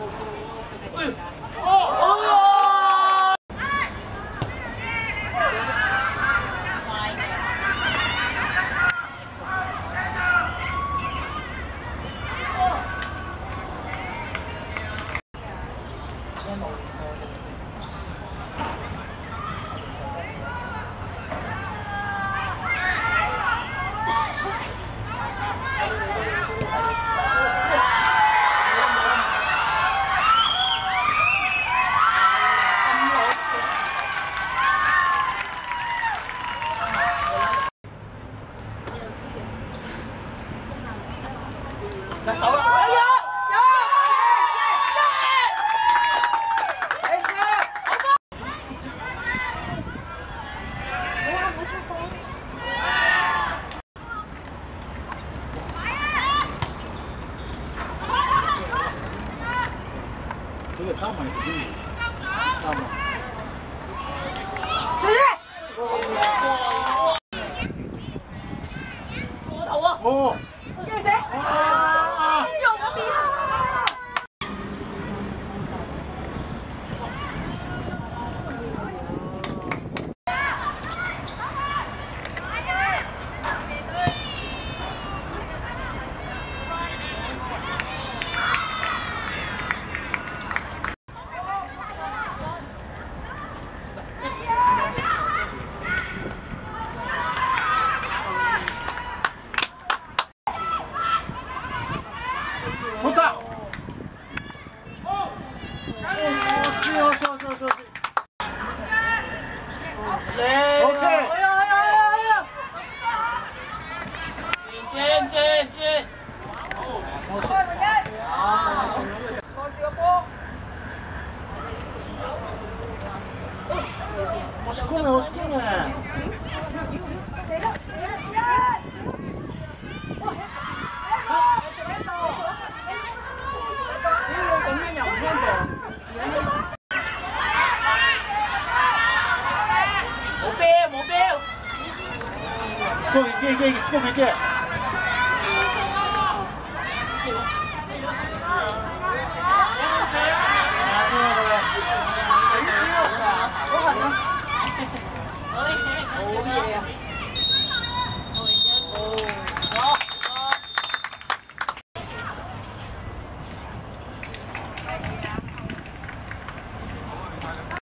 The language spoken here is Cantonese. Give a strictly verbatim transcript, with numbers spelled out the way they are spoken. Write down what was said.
拿手啦！哎呀！ 这个他们也可以，他们。 小雨。我頭啊！ 哦。 驚死！啊！用我邊啊！ 取った。おーしよしよしよしよし。オッケー。 哎呀哎呀哎呀！進進進！啊！攞住個波。 押し込め押し込め。 スコールいけいけいけスコールいけ。